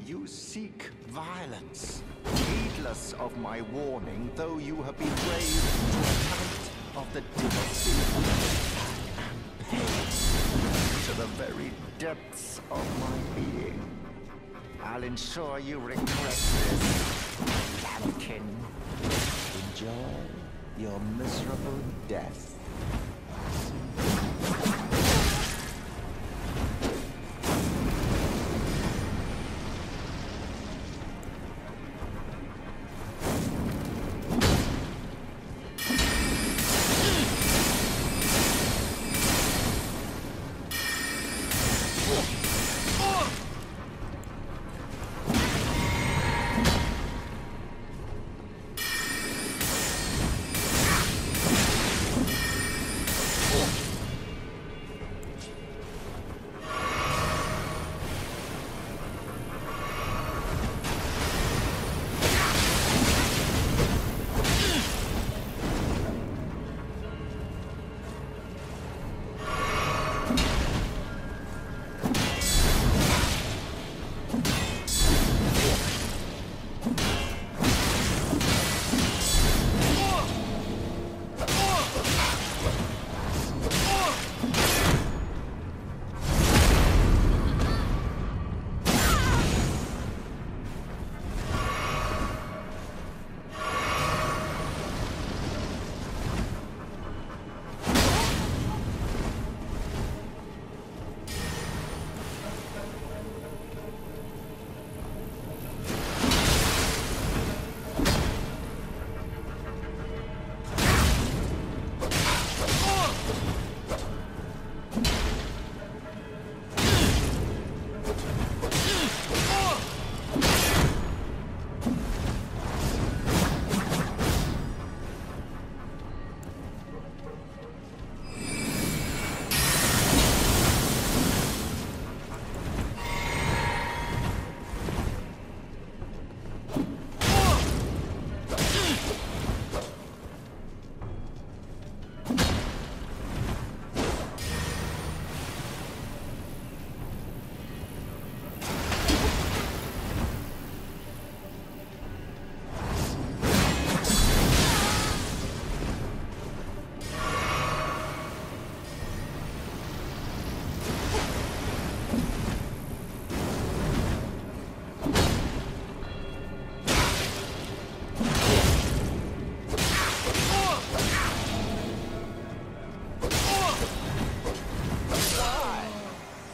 You seek violence, heedless of my warning, though you have been raised to a height of the devastating and pain to the very depths of my being. I'll ensure you regret this, Lambkin. Enjoy your miserable death.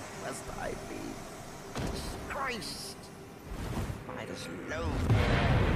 Christ! Might as low.